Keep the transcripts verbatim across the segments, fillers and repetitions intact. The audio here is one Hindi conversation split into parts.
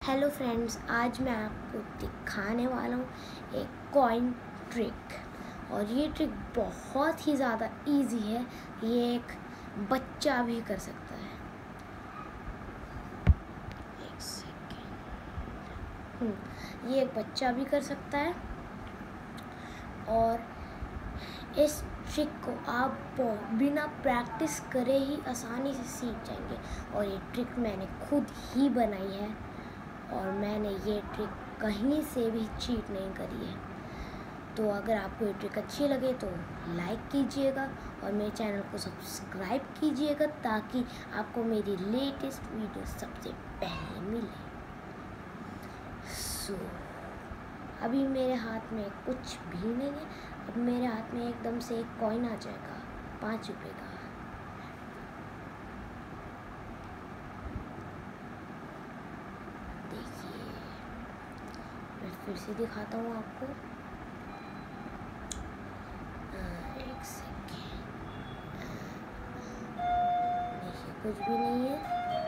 हेलो फ्रेंड्स, आज मैं आपको दिखाने वाला हूँ एक कॉइन ट्रिक। और ये ट्रिक बहुत ही ज़्यादा इजी है। ये एक बच्चा भी कर सकता है। एक सेकेंड। ये एक बच्चा भी कर सकता है और इस ट्रिक को आप बिना प्रैक्टिस करे ही आसानी से सीख जाएंगे। और ये ट्रिक मैंने खुद ही बनाई है और मैंने ये ट्रिक कहीं से भी चीट नहीं करी है। तो अगर आपको ये ट्रिक अच्छी लगे तो लाइक कीजिएगा और मेरे चैनल को सब्सक्राइब कीजिएगा ताकि आपको मेरी लेटेस्ट वीडियो सबसे पहले मिले। सो so, अभी मेरे हाथ में कुछ भी नहीं है। अब मेरे हाथ में एकदम से एक कॉइन आ जाएगा पाँच रुपये का। देखिए, मैं फिर से दिखाता हूँ आपको। आ, एक सेकेंड। देखिए, कुछ भी नहीं है।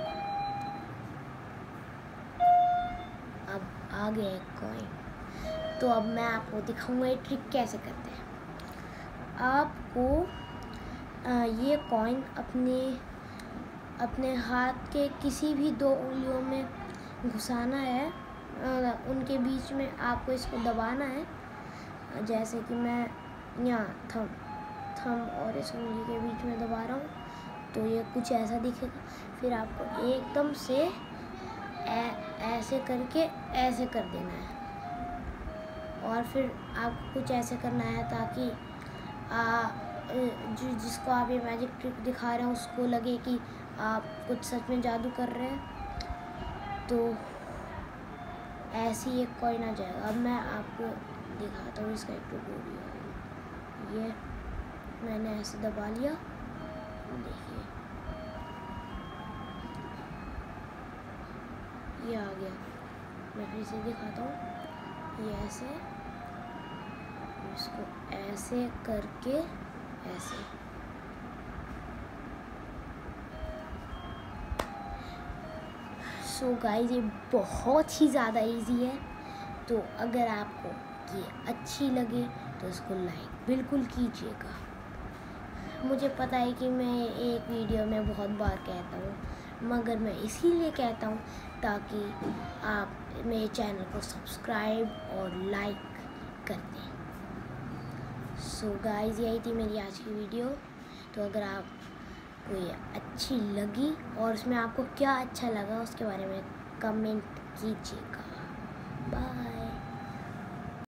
अब आ गया एक कॉइन। तो अब मैं आपको दिखाऊंगा ये ट्रिक कैसे करते हैं। आपको आ, ये कॉइन अपने अपने हाथ के किसी भी दो उंगलियों में घुसाना है। आ, उनके बीच में आपको इसको दबाना है। जैसे कि मैं यहाँ थम थम और इस उंगली के बीच में दबा रहा हूँ तो ये कुछ ऐसा दिखेगा। फिर आपको एकदम से ऐ, ऐसे करके ऐसे कर देना है और फिर आपको कुछ ऐसे करना है ताकि आ, जो जिसको आप ये मैजिक ट्रिक दिखा रहे हैं उसको लगे कि आप कुछ सच में जादू कर रहे हैं। तो ऐसे ही एक कॉइन आ जाएगा। अब मैं आपको दिखाता हूँ इसका एक ट्यूटोरियल। ये मैंने ऐसे दबा लिया, देखिए ये आ गया। मैं फिर से दिखाता हूँ। ये ऐसे, इसको ऐसे करके ऐसे। सो गाइस, ये बहुत ही ज़्यादा इजी है। तो अगर आपको ये अच्छी लगे तो इसको लाइक बिल्कुल कीजिएगा। मुझे पता है कि मैं एक वीडियो में बहुत बार कहता हूँ, मगर मैं इसीलिए कहता हूँ ताकि आप मेरे चैनल को सब्सक्राइब और लाइक कर दें। सो गाइस, यही थी मेरी आज की वीडियो। तो अगर आपको ये अच्छी लगी और उसमें आपको क्या अच्छा लगा उसके बारे में कमेंट कीजिएगा।